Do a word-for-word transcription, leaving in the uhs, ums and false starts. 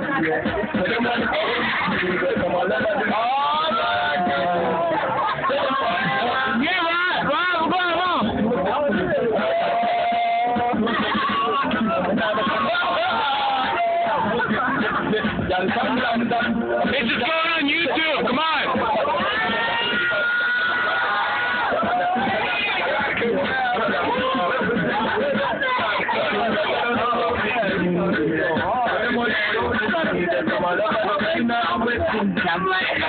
It's just going on YouTube. Come on. I'm like